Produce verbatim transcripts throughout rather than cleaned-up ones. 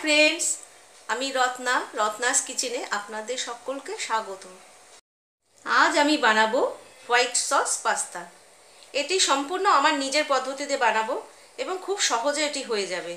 Friends, আমি রত্না রত্নাস কিচেনে আপনাদের সকলকে স্বাগত। আজ আমি বানাবো হোয়াইট সস পাস্তা। এটি সম্পূর্ণ আমার নিজের পদ্ধতিতে বানাবো এবং খুব সহজে এটি হয়ে যাবে।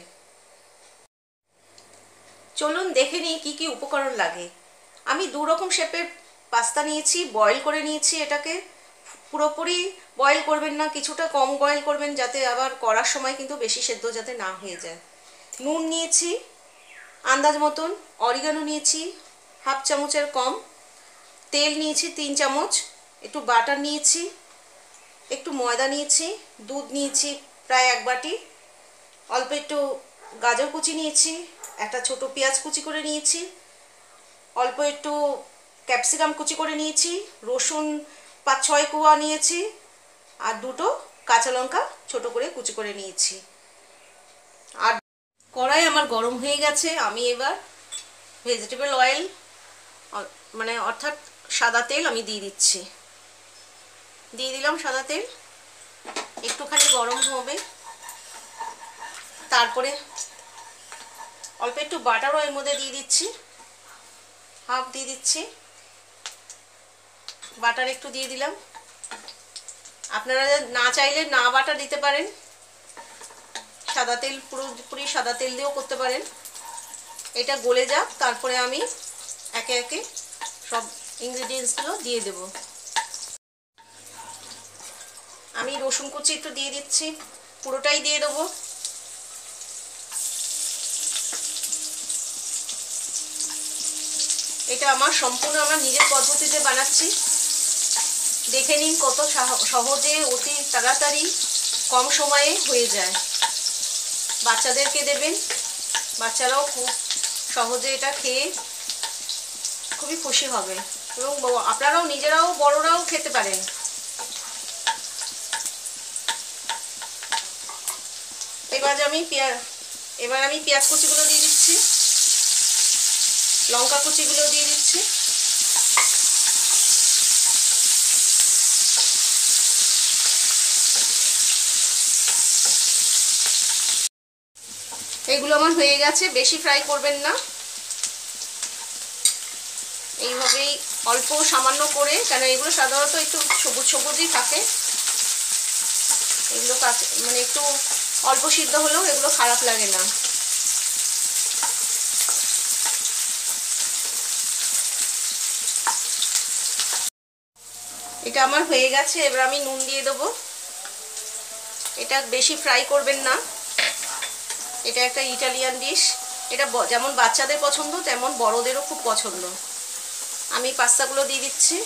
চলুন দেখে নিই কী কী উপকরণ লাগে। আমি দু রকম শেপের পাস্তা নিয়েছি, বয়েল করে নিয়েছি। এটাকে পুরোপুরি বয়েল করবেন না, কিছুটা কম বয়েল করবেন, যাতে আবার করার সময় কিন্তু বেশি সেদ্ধ যাতে না হয়ে যায়। নুন নিয়েছি আন্দাজ মতন, অরিগানো নিয়েছি হাফ চামচের কম, তেল নিয়েছি তিন চামচ, একটু বাটার নিয়েছি, একটু ময়দা নিয়েছি, দুধ নিয়েছি প্রায় এক বাটি, অল্প একটু গাজর কুচি নিয়েছি, একটা ছোট পেঁয়াজ কুচি করে নিয়েছি, অল্প একটু ক্যাপসিকাম কুচি করে নিয়েছি, রসুন পাঁচ ছয় কোয়া নিয়েছি, আর দুটো কাঁচা লঙ্কা ছোট করে কুচি করে নিয়েছি। আর কড়াই আমার গরম হয়ে গেছে। আমি এবার ভেজিটেবল অয়েল মানে অর্থাৎ সাদা তেল আমি দিয়ে দিচ্ছি। দিয়ে দিলাম সাদা তেল, একটুখানি গরম হবে। তারপরে অল্প একটু বাটারও এর মধ্যে দিয়ে দিচ্ছি, হাফ দিয়ে দিচ্ছি বাটার, একটু দিয়ে দিলাম। আপনারা না চাইলে না বাটার দিতে পারেন, সাদা তেল পুরোপুরি সাদা তেল দিয়েও করতে পারেন। এটা গলে যাক, তারপরে আমি একে একে সব ইনগ্রিডিয়েন্টসগুলো দিয়ে দেব। আমি রসুন কুচি একটু দিয়ে দিচ্ছি, পুরোটাই দিয়ে দেবো। এটা আমার সম্পূর্ণ আমার নিজের পদ্ধতিতে বানাচ্ছি। দেখে নিন কত সহজে, অতি তাড়াতাড়ি, কম সময়ে হয়ে যায়। বাচ্চাদেরকে দেবেন, বাচ্চারাও খুব সহজে এটা খেয়ে খুবই খুশি হবে, এবং আপনারাও নিজেরাও বড়রাও খেতে পারেন। এবার আমি পেঁয়াজ এবার আমি পেঁয়াজ কুচিগুলো দিয়ে দিচ্ছি, লঙ্কা কুচিগুলো দিয়ে দিচ্ছি। এগুলো আমার হয়ে গেছে, বেশি ফ্রাই করবেন না, এইভাবেই অল্প সামান্য করে, কেন এগুলো সাধারণত একটু সবুজ সবুজই থাকে। এগুলো কাঁচা মানে একটু অল্প সিদ্ধ হলেও এগুলো খারাপ লাগে না। এটা আমার হয়ে গেছে। এবার আমি নুন দিয়ে দেবো। এটা বেশি ফ্রাই করবেন না, এটা একটা ইটালিয়ান ডিশ। এটা যেমন বাচ্চাদের পছন্দ তেমন বড়দেরও খুব পছন্দ। আমি পাস্তাগুলো দিয়ে দিচ্ছি।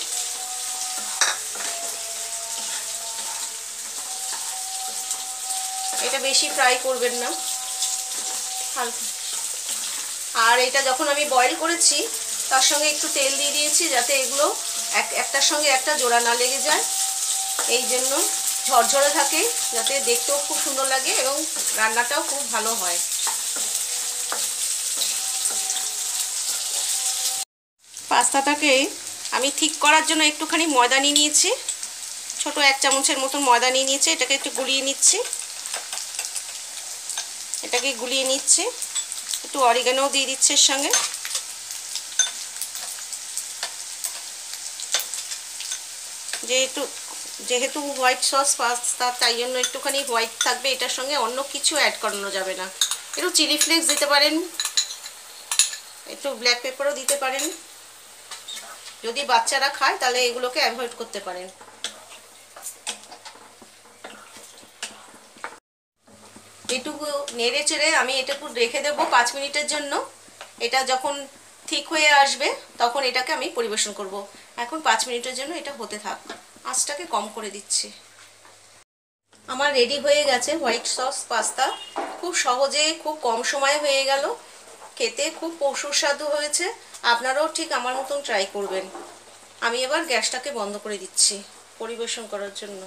এটা বেশি ফ্রাই করবেন না, হালকা। আর এটা যখন আমি বয়েল করেছি তার সঙ্গে একটু তেল দিয়ে দিয়েছি, যাতে এগুলো এক একটার সঙ্গে একটা জোড়া না লেগে যায়। এই জন্য ঝরঝরে থাকে, যাতে দেখতেও খুব সুন্দর লাগে এবং রান্নাটাও খুব ভালো হয়। পাস্তাটাকে আমি ঠিক করার জন্য একটুখানি ময়দা নিয়ে নিয়েছি, ছোট এক চামচের মতন ময়দা নিয়ে নিয়েছি। এটাকে একটু গুলিয়ে নিচ্ছি, এটাকে গুলিয়ে নিচ্ছি। একটু অরিগানো দিয়ে দিচ্ছি এর সঙ্গে। যেহেতু যেহেতু হোয়াইট সস পাস্তা, তাই জন্য একটুখানি হোয়াইট থাকবে, এটার সঙ্গে অন্য কিছু অ্যাড করানো যাবে না। একটু চিলি ফ্লেক্স দিতে পারেন, একটু ব্ল্যাক পেপারও দিতে পারেন। যদি বাচ্চারা খায় তাহলে এগুলোকে অ্যাভয়েড করতে পারেন। এটুকু নেড়ে চেড়ে আমি এটুকু রেখে দেবো পাঁচ মিনিটের জন্য। এটা যখন ঠিক হয়ে আসবে তখন এটাকে আমি পরিবেশন করব। এখন পাঁচ মিনিটের জন্য এটা হতে থাক, আঁচটাকে কম করে দিচ্ছি। আমার রেডি হয়ে গেছে হোয়াইট সস পাস্তা। খুব সহজে, খুব কম সময়ে হয়ে গেল, খেতে খুব সুস্বাদু হয়েছে। আপনারাও ঠিক আমার মতন ট্রাই করবেন। আমি এবার গ্যাসটাকে বন্ধ করে দিচ্ছি পরিবেশন করার জন্য।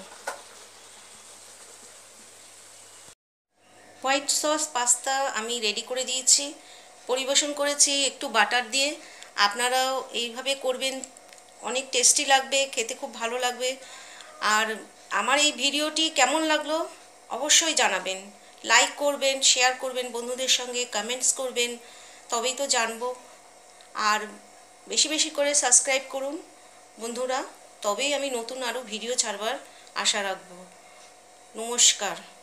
হোয়াইট সস পাস্তা আমি রেডি করে দিয়েছি, পরিবেশন করেছি একটু বাটার দিয়ে। আপনারাও এইভাবে করবেন, অনেক টেস্টি লাগবে, খেতে খুব ভালো লাগবে। আর আমার এই ভিডিওটি কেমন লাগলো অবশ্যই জানাবেন। লাইক করবেন, শেয়ার করবেন বন্ধুদের সঙ্গে, কমেন্টস করবেন, তবেই তো জানবো। আর বেশি বেশি করে সাবস্ক্রাইব করুন বন্ধুরা, তবেই আমি নতুন আরও ভিডিও ছাড়বার আশা রাখবো। নমস্কার।